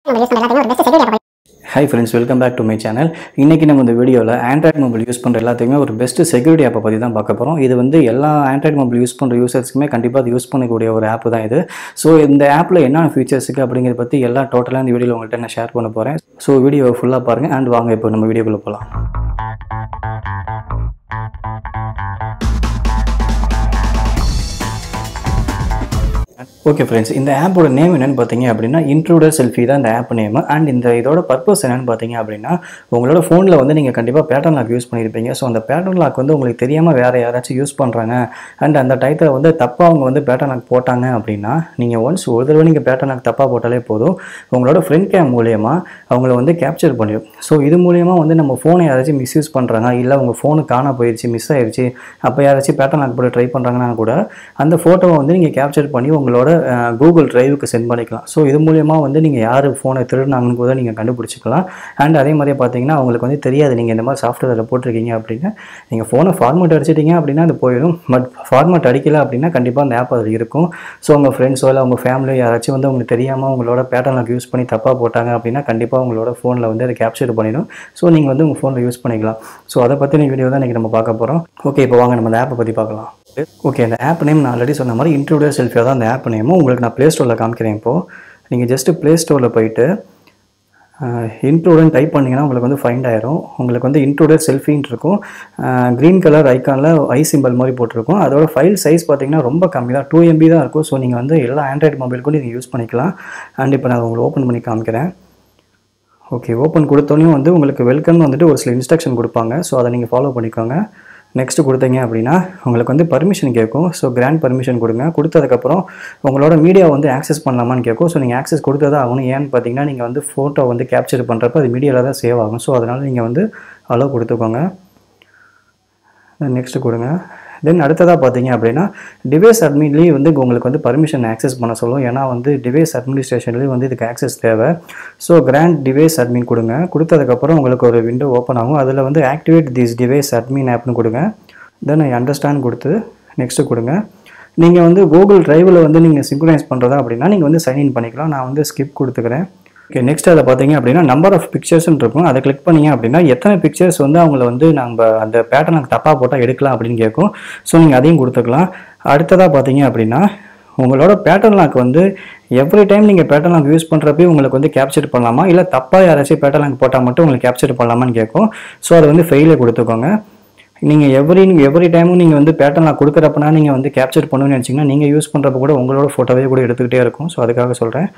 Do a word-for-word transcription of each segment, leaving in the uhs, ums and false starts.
Hi friends, welcome back to my channel. இன்னைக்கு நம்ம இந்த வீடியோல Android mobile யூஸ் பண்ற எல்லாத்துக்குமே ஒரு பெஸ்ட் செக்யூரிட்டி ஆப் பத்தி தான் பார்க்க போறோம். இது வந்து எல்லா Android mobile யூஸ் பண்ற யூசர்ஸ்க்குமே கண்டிப்பா அது யூஸ் பண்ணக்கூடிய ஒரு ஆப் தான் இது. சோ இந்த ஆப்ல என்னென்ன ஃபீச்சர்ஸ் இருக்கு அப்படிங்கறத பத்தி எல்லா டோட்டலா இந்த வீடியோல உங்கள்ட்ட நான் ஷேர் பண்ண போறேன். சோ வீடியோவை ஃபுல்லா பாருங்க and வாங்க இப்போ நம்ம வீடியோக்குள்ள போலாம். Okay friends, இந்த ஆப்போட நேம் என்னன்னு பார்த்தீங்க அப்படின்னா Intruder selfie தான் இந்த ஆப் நேம். அண்ட் இந்த இதோட பர்பஸ் என்னன்னு பார்த்தீங்க அப்படின்னா உங்களோட ஃபோனில் வந்து நீங்கள் கண்டிப்பாக பேட்டர்ன் லாக் யூஸ் பண்ணியிருப்பீங்க. ஸோ அந்த பேட்டர்ன் லாக் வந்து உங்களுக்கு தெரியாமல் வேறு யாராச்சும் யூஸ் பண்ணுறாங்க அண்ட் அந்த டயத்தில் வந்து தப்பாக அவங்க வந்து பேட்டர்ன் லாக் போட்டாங்க அப்படின்னா நீங்கள் ஒன்ஸ் ஒரு தடவை நீங்கள் பேட்டர்ன் லாக் தப்பாக போட்டாலே போதும், உங்களோட ஃப்ரண்ட் கேம் மூலியமாக அவங்கள வந்து கேப்சர் பண்ணிடும். ஸோ இது மூலியமாக வந்து நம்ம ஃபோனை யாராச்சும் மிஸ்யூஸ் பண்ணுறாங்க, இல்லை உங்கள் ஃபோனு காண போயிடுச்சு, மிஸ் ஆயிடுச்சு, அப்போ யாராச்சும் பேட்டர்ன் லாக் போட்டு ட்ரை பண்ணுறாங்கன்னா கூட அந்த ஃபோட்டோவை வந்து நீங்கள் கேப்சர் பண்ணி உங்களோட கூகுள் டிரைவுக்கு சென்ட் பண்ணிக்கலாம். ஸோ இது மூலியமாக வந்து நீங்கள் யார் ஃபோனை திருடினாங்கன்னு கூட நீங்கள் கண்டுபிடிச்சிக்கலாம். அண்ட் அதே மாதிரியே பார்த்தீங்கன்னா அவங்களுக்கு வந்து தெரியாது நீங்கள் இந்த மாதிரி சாஃப்ட்வேரில் போட்டிருக்கீங்க அப்படின்னு. நீங்கள் ஃபோனை ஃபார்மேட் அடிச்சிட்டிங்க அப்படின்னா அது போயிடும். பட் ஃபார்மேட் அடிக்கல அப்படின்னா கண்டிப்பாக அந்த ஆப் அதில் இருக்கும். ஸோ உங்கள் ஃப்ரெண்ட்ஸோ இல்லை உங்கள் ஃபேமிலியோ யாராச்சும் வந்து உங்களுக்கு தெரியாமல் உங்களோட பேட்டர்ன் லாக் யூஸ் பண்ணி தப்பாக போட்டாங்க அப்படின்னா கண்டிப்பாக உங்களோட ஃபோனில் வந்து அதை கேப்சர் பண்ணிடும். ஸோ நீங்கள் வந்து உங்கள் ஃபோனில் யூஸ் பண்ணிக்கலாம். ஸோ அதை பற்றின வீடியோ தான் இன்றைக்கி நம்ம பார்க்க போகிறோம். ஓகே, இப்போ வாங்க நம்ம அந்த ஆப்பை பற்றி பார்க்கலாம். ஓகே, அந்த ஆப் நேம் நான் ஆல்ரெடி சொன்ன மாதிரி Intruder selfie தான் அந்த ஆப் நேமும். உங்களுக்கு நான் ப்ளே ஸ்டோரில் காமிக்கிறேன். இப்போது நீங்கள் ஜஸ்ட்டு ப்ளே ஸ்டோரில் போயிட்டு இன்ட்ரூடர்னு டைப் பண்ணிங்கன்னா உங்களுக்கு வந்து ஃபைண்ட் ஆயிரும். உங்களுக்கு வந்து Intruder selfieன்னு இருக்கும். க்ரீன் கலர் ஐக்கானில் ஐ சிம்பிள் மாதிரி போட்டிருக்கும். அதோட ஃபைல் சைஸ் பார்த்தீங்கன்னா ரொம்ப கம்மி தான், டூ எம்பி தான் இருக்கும். ஸோ நீங்கள் வந்து எல்லா ஆண்ட்ராய்டு மொபைலுக்கும் நீங்கள் யூஸ் பண்ணிக்கலாம். அண்ட் இப்போ நான் உங்களுக்கு ஓப்பன் பண்ணி காமிக்கிறேன். ஓகே, ஓப்பன் கொடுத்தோன்னே வந்து உங்களுக்கு வெல்கம் வந்துட்டு ஒரு சில இன்ஸ்ட்ரக்ஷன் கொடுப்பாங்க. ஸோ அதை நீங்கள் ஃபாலோ பண்ணிக்கோங்க. நெக்ஸ்ட்டு கொடுத்தீங்க அப்படின்னா உங்களுக்கு வந்து பர்மிஷன் கேட்கும். ஸோ கிராண்ட் பர்மிஷன் கொடுங்க. கொடுத்ததுக்கப்புறம் உங்களோட மீடியா வந்து ஆக்சஸ் பண்ணலாமான்னு கேட்கும். ஸோ நீங்கள் ஆக்சஸ் கொடுத்ததான் ஆகணும். ஏன்னு பார்த்தீங்கன்னா நீங்கள் வந்து ஃபோட்டோ வந்து கேப்சர் பண்ணுறப்ப அது மீடியாவில் தான் சேவ் ஆகும். ஸோ அதனால் நீங்கள் வந்து அலோவ் கொடுத்துக்கோங்க. நெக்ஸ்ட்டு கொடுங்க. தென் அடுத்ததாக பார்த்தீங்க அப்படின்னா டிவைஸ் அட்மின்லேயும் வந்து உங்களுக்கு வந்து பர்மிஷன் ஆக்சஸ் பண்ண சொல்லும். ஏன்னா வந்து டிவைஸ் அட்மினிஸ்ட்ரேஷன்லேயும் வந்து இதுக்கு ஆக்சஸ் தேவை. ஸோ கிராண்ட் டிவைஸ் அட்மின் கொடுங்க. கொடுத்ததுக்கப்புறம் உங்களுக்கு ஒரு விண்டோ ஓப்பன் ஆகும். அதில் வந்து ஆக்டிவேட் திஸ் டிவைஸ் அட்மின் ஆப்னு கொடுங்க. தென் ஐ அண்டர்ஸ்டாண்ட் கொடுத்து நெக்ஸ்ட்டு கொடுங்க. நீங்கள் வந்து கூகுள் டிரைவில் வந்து நீங்கள் சிங்க்ரனைஸ் பண்ணுறதா அப்படின்னா நீங்கள் வந்து சைன்இன் பண்ணிக்கலாம். நான் வந்து ஸ்கிப் கொடுத்துக்கிறேன். ஓகே, நெக்ஸ்ட் அதில் பார்த்தீங்க அப்படின்னா நம்பர் ஆஃப் பிக்சர்ஸ்ன்னு இருக்கும். அதை கிளிக் பண்ணிங்க அப்படின்னா எத்தனை பிக்சர்ஸ் வந்து அவங்கள வந்து நம்ம அந்த பேட்டர்னுக்கு தப்பாக போட்டால் எடுக்கலாம் அப்படின்னு கேட்கும். ஸோ நீங்கள் அதையும் கொடுத்துக்கலாம். அடுத்ததாக பார்த்தீங்க அப்படின்னா உங்களோட பேட்டர்ன் லாக் வந்து எவ்ரி டைம் நீங்கள் பேட்டர்ன் லாக் யூஸ் பண்ணுறப்பே உங்களுக்கு வந்து கேப்சர் பண்ணலாமா, இல்லை தப்பாக யாராச்சும் பேட்டர்ன் லாக் போட்டால் மட்டும் உங்களுக்கு கேப்சர் பண்ணலாமான்னு கேட்கும். ஸோ அதை வந்து ஃபெயிலே கொடுத்துக்கோங்க. நீங்கள் எவ்ரி எவ்ரி டைமும் நீங்கள் வந்து பேட்டர்ன் லாக் கொடுக்குறப்பனா நீங்கள் வந்து கேப்சர் பண்ணணும்னு நினச்சிங்கன்னா நீங்கள் யூஸ் பண்ணுறப்ப கூட உங்களோட ஃபோட்டோவே கூட எடுத்துக்கிட்டே இருக்கும். ஸோ அதுக்காக சொல்கிறேன்.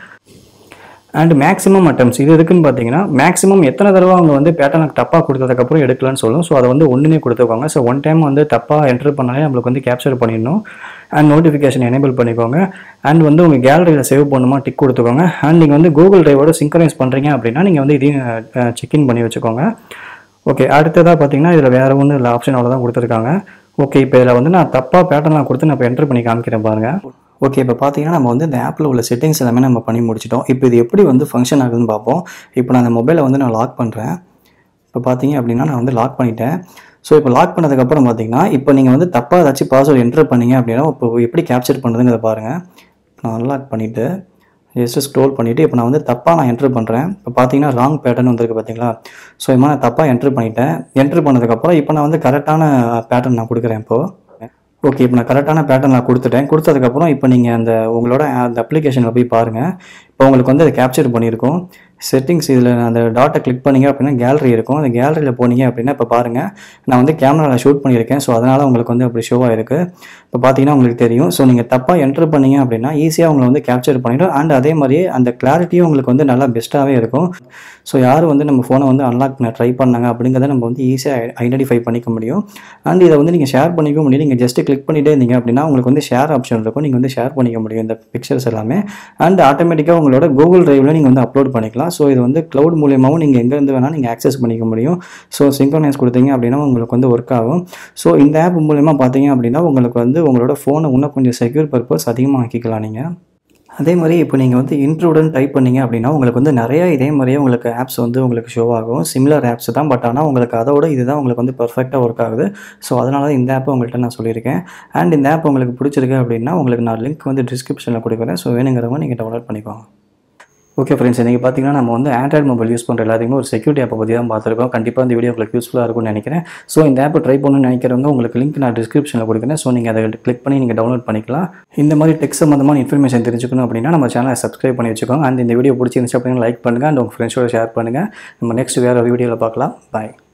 அண்ட் மேக்ஸிமம் அட்டம்ஸ் இது எதுக்குன்னு பார்த்தீங்கன்னா மேக்ஸிமம் எத்தனை தடவை அவங்க வந்து பேட்டர்னுக்கு தப்பாக கொடுத்ததுக்கப்புறம் எடுக்கலான்னு சொல்லும். ஸோ அதை வந்து ஒன்றுமே கொடுத்துக்கோங்க. ஸோ ஒன் டைம் வந்து தப்பாக என்ட்ரு பண்ணாலே நம்மளுக்கு வந்து கேப்சர் பண்ணிடணும். அண்ட் நோட்டிஃபிகேஷன் எனேபிள் பண்ணிக்கோங்க. அண்ட் வந்து உங்கள் கேலரியில் சேவ் பண்ணுமா டிக் கொடுத்துக்கோங்க. அண்ட் நீங்கள் வந்து கூகுள் டிரைவோட சிங்க்ரனைஸ் பண்ணுறீங்க அப்படின்னா நீங்கள் வந்து இதையும் செக்இன் பண்ணி வச்சுக்கோங்க. ஓகே, அடுத்ததாக பார்த்தீங்கன்னா இதில் வேறு ஒன்றும் இல்லை, ஆப்ஷன் அவ்வளோ தான் கொடுத்துருக்காங்க. ஓகே, இப்போ இதில் வந்து நான் தப்பாக பேட்டர்ன் கொடுத்து நான் இப்போ என்ட்ரு பண்ணி காமிக்கிறேன் பாருங்கள். ஓகே, இப்போ பார்த்தீங்கன்னா நம்ம வந்து இந்த ஆப்பில் உள்ள செட்டிங்ஸ் எல்லாமே நம்ம பண்ணி முடிச்சிட்டோம். இப்போ இது எப்படி வந்து ஃபங்க்ஷன் ஆகுதுன்னு பார்ப்போம். இப்போ நான் அந்த மொபைலை வந்து நான் லாக் பண்ணுறேன். இப்போ பார்த்தீங்க அப்படின்னா நான் வந்து லாக் பண்ணிட்டேன். ஸோ இப்போ லாக் பண்ணதுக்கப்புறம் பார்த்தீங்கன்னா இப்போ நீங்கள் வந்து தப்பாக ஏதாச்சும் பாஸ்வேர்டு என்ட்ரு பண்ணீங்க அப்படின்னா இப்போ எப்படி கேப்சர் பண்ணுறதுங்கிறத பாருங்கள். நான் அன்லாக் பண்ணிவிட்டு ஜஸ்ட்டு ஸ்க்ரோல் பண்ணிவிட்டு இப்போ நான் வந்து தப்பாக நான் என்ட்ரு பண்ணுறேன். இப்போ பார்த்தீங்கன்னா ராங் பேட்டர்ன் வந்திருக்கு பார்த்தீங்களா. ஸோ இப்போ நான் தப்பாக என்ட்ரு பண்ணிட்டேன். என்ட்ரு பண்ணதுக்கப்புறம் இப்போ நான் வந்து கரெக்டான பேட்டர்ன் நான் கொடுக்குறேன். இப்போது ஓகே, இப்போ நான் கரெக்டான பேட்டர்ன் நான் கொடுத்துட்டேன். கொடுத்ததுக்கப்புறம் இப்போ நீங்கள் அந்த உங்களோட அந்த அப்ளிகேஷனில் போய் பாருங்கள். இப்போ உங்களுக்கு வந்து அதை கேப்சர் பண்ணியிருக்கோம். செட்டிங்ஸ் இதில் அந்த டாட்டை கிளிக் பண்ணிங்க அப்படின்னா கேலரி இருக்கும். அந்த கேலரியில் போனீங்க அப்படின்னா இப்போ பாருங்கள் நான் வந்து கேமராவில் ஷூட் பண்ணியிருக்கேன். ஸோ அதனால் உங்களுக்கு வந்து அப்படி ஷோ ஆகிருக்கு. இப்போ பார்த்தீங்கன்னா உங்களுக்கு தெரியும். ஸோ நீங்கள் தப்பாக என்ட்ரு பண்ணீங்க அப்படின்னா ஈஸியாக உங்களை வந்து கேப்சர் பண்ணிவிடும். அண்ட் அதே மாதிரியே அந்த கிளாரிட்டியும் உங்களுக்கு வந்து நல்லா பெஸ்ட்டாகவே இருக்கும். ஸோ யார் வந்து நம்ம ஃபோனை வந்து அன்லாக் பண்ண ட்ரை பண்ணாங்க அப்படிங்கிறத நம்ம வந்து ஈஸியாக ஐடென்டிஃபை பண்ணிக்க முடியும். அண்ட் இதை வந்து நீங்கள் ஷேர் பண்ணிக்க முடியும். நீங்கள் ஜஸ்ட்டு கிளிக் பண்ணிகிட்டே இருந்தீங்க அப்படின்னா உங்களுக்கு வந்து ஷேர் ஆப்ஷன் இருக்கும். நீங்கள் வந்து ஷேர் பண்ணிக்க முடியும் இந்த பிக்சர்ஸ் எல்லாமே. அண்ட் ஆட்டோமேட்டிக்காக உங்களோட கூகுள் டிரைவில் நீங்கள் வந்து அப்லோட் பண்ணிக்கலாம். ஸோ இது வந்து க்ளவுட் மூலியமாகவும் நீங்கள் எங்கேருந்து வேணால் நீங்கள் ஆக்சஸ் பண்ணிக்க முடியும். ஸோ சிங்க்ரனைஸ் கொடுத்தீங்க அப்படின்னா உங்களுக்கு வந்து ஒர்க் ஆகும். ஸோ இந்த ஆப் மூலியமாக பார்த்தீங்க அப்படின்னா உங்களுக்கு வந்து உங்களோட ஃபோனை இன்னும் கொஞ்சம் செக்யூர் பர்பஸ் அதிகமாக ஆக்கிக்கலாம் நீங்கள். அதே மாதிரி இப்போ நீங்கள் வந்து இன்ட்ரூடர்னு டைப் பண்ணிங்க அப்படின்னா உங்களுக்கு வந்து நிறையா இதே மாதிரியே உங்களுக்கு ஆப்ஸ் வந்து உங்களுக்கு ஷோ ஆகும். சிமிலர் ஆப்ஸ் தான், பட் ஆனால் உங்களுக்கு அதோட இதுதான் உங்களுக்கு வந்து பர்ஃபெக்டாக ஒர்க் ஆகுது. ஸோ அதனால தான் இந்த ஆப்பை உங்கள்கிட்ட நான் சொல்லியிருக்கேன். அண்ட் இந்த ஆப் உங்களுக்கு பிடிச்சிருக்கு அப்படின்னா உங்களுக்கு நான் லிங்க் வந்து டிஸ்கிரிப்ஷனில் கொடுக்குறேன். ஸோ வேணுங்கிறவங்க நீங்கள் டவுன்லோட் பண்ணிக்கோங்க. ஓகே ஃப்ரெண்ட்ஸ், இன்றைக்கி பார்த்தீங்கன்னா நம்ம வந்து ஆண்ட்ராய்டு மொபைல் யூஸ் பண்ணுற எல்லாத்துக்குமே ஒரு செக்யூரிட்டி ஆப்பை பற்றி தான் பார்த்துருக்கோம். கண்டிப்பாக இந்த வீடியோ உங்களுக்கு யூஸ்ஃபுல்லாக இருக்கும்னு நினைக்கிறேன். ஸோ இந்த ஆப்பை ட்ரை பண்ணணும்னு நினைக்கிறவங்க உங்களுக்கு லிங்க் நான் டிஸ்கிரிப்ஷனில் கொடுக்குறேன். ஸோ நீங்கள் அதை கிளிக் பண்ணி நீங்கள் டவுன்லோட் பண்ணிக்கலாம். இந்த மாதிரி டெக் சம்மந்தமான இன்ஃபர்மேஷன் தெரிஞ்சுக்கணும் அப்படின்னா நம்ம சேனலை சப்ஸ்கிரைப் பண்ணி வச்சுக்கோங்க. அண்ட் இந்த வீடியோ பிடிச்சிருந்துச்சு அப்படின்னா லைக் பண்ணுங்கள் அண்ட் உங்கள் ஃப்ரெண்ட்ஸோட ஷேர் பண்ணுங்கள். நம்ம நெக்ஸ்ட் வேறு ஒரு வீடியோவில் பார்க்கலாம். பாய்.